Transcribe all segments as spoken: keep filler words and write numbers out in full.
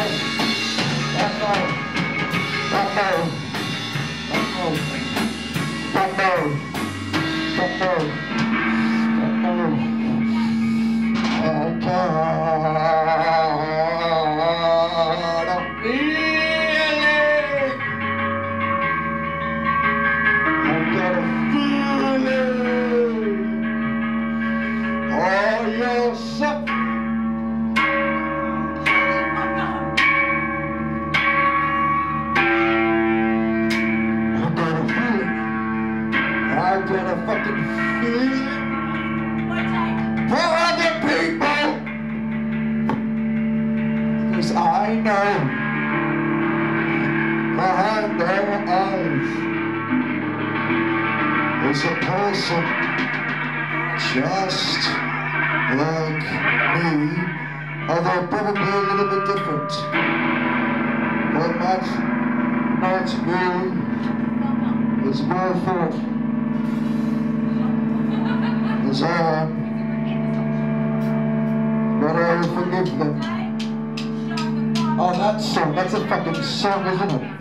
I know behind their eyes is a person just like me, although probably a little bit different. But not, not me is well thought as I am, but I will forgive them. Oh, that song, that's a fucking song, isn't it?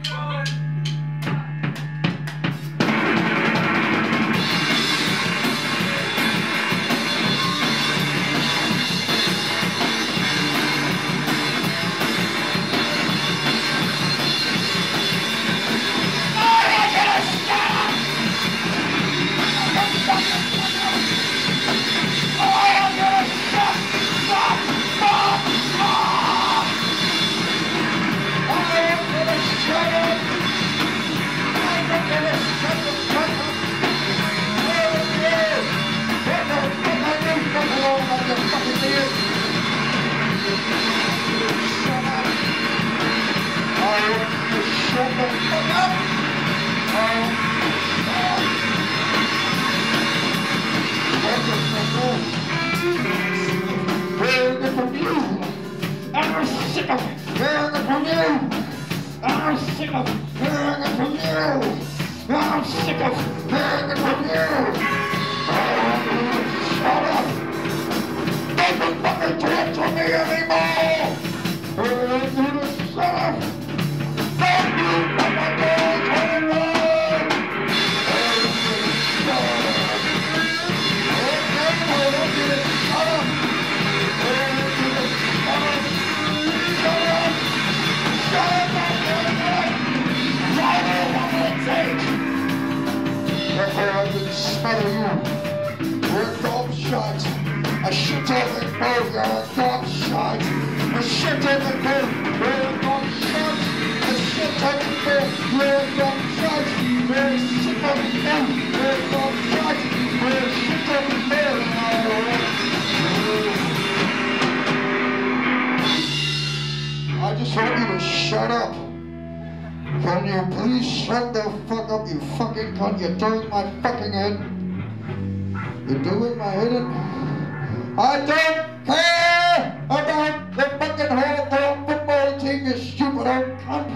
I'm sick of hearing it from you. I'm sick of hearing it from you. I'm sick of hearing it from you. Shut up. Don't fucking talk to me anymore. Shut up. Don't you fucking talk to me. I can smother you. You're a dog shot. I shit on the curb. You're a dog shot. I shit on the curb. You're a dog shot. I shit on the curb. You're a dog shot. You're a shit on the curb. You're a dog shot. You're a shit on the curb. I just want you to shut up. Can you please shut the fuck up, you fucking cunt? You're doing my fucking head. You're doing my head in. I don't care about the fucking Hawthorne football team, you stupid old cunt.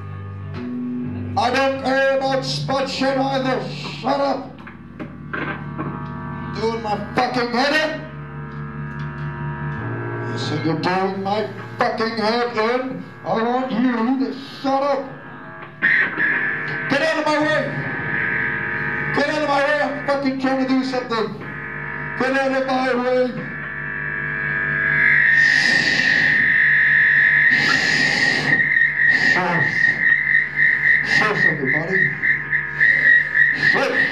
I don't care about spot shit either. Shut up. Doing my fucking head in. You said you're doing my fucking head in. I want you to shut up. Get out of my way! Get out of my way! I'm fucking trying to do something! Get out of my way! Shush! Shush, everybody! Shush!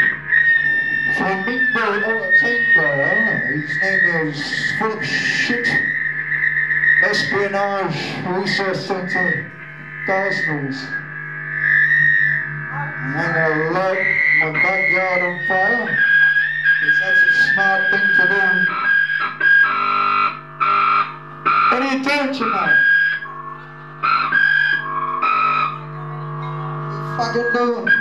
Flamingo Alexander, his name is full of shit. Espionage Research Center, Gosnells. I'm gonna light my backyard on fire, because that's a smart thing to do. What are you doing tonight? What are you fucking doing?